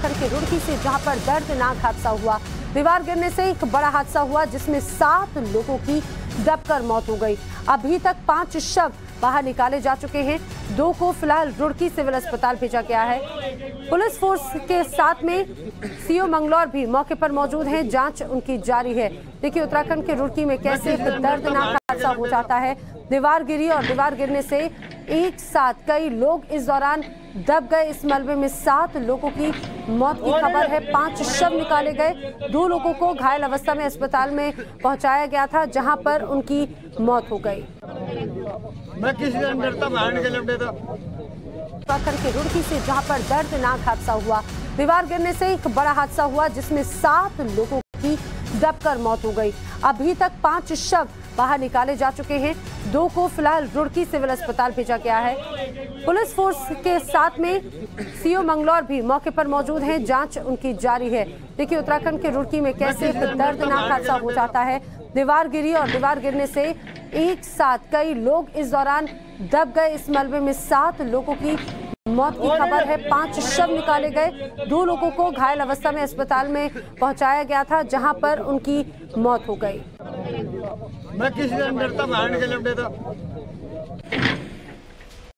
उत्तराखंड के रुड़की से, जहां पर दर्दनाक हादसा हुआ। दीवार गिरने से एक बड़ा हादसा हुआ जिसमें 7 लोगों की दबकर मौत हो गई। अभी तक 5 शव बाहर निकाले जा चुके हैं। 2 को फिलहाल रुड़की सिविल अस्पताल भेजा गया है। पुलिस फोर्स के साथ में सीओ मंगलौर भी मौके पर मौजूद हैं। जांच उनकी जारी है। देखिए उत्तराखंड के रुड़की में कैसे एक दर्दनाक हादसा हो जाता है। दीवार गिरी और दीवार गिरने से एक साथ कई लोग इस दौरान दब गए। इस मलबे में 7 लोगों की मौत की खबर है। 5 शव निकाले गए। 2 लोगों को घायल अवस्था में अस्पताल में पहुंचाया गया था, जहां पर उनकी मौत हो गई। मैं किसी दिन डरता बाहर निकल था। उत्तराखंड के रुड़की से, जहां पर दर्दनाक हादसा हुआ। दीवार गिरने से एक बड़ा हादसा हुआ जिसमें 7 लोगों की दबकर मौत हो गई। अभी तक 5 शव बाहर निकाले जा चुके हैं। 2 को फिलहाल रुड़की सिविल अस्पताल भेजा गया है। पुलिस फोर्स के साथ में सीओ मंगलौर भी मौके पर मौजूद हैं। जांच उनकी जारी है। देखिए उत्तराखंड के रुड़की में कैसे एक दर्दनाक हादसा हो जाता है। दीवार गिरी और दीवार गिरने से एक साथ कई लोग इस दौरान दब गए। इस मलबे में 7 लोगों की मौत की खबर है। 5 शव निकाले गए। 2 लोगों को घायल अवस्था में अस्पताल में पहुंचाया गया था, जहां पर उनकी मौत हो गई। मैं किसी दिन डरता बाहर निकल था।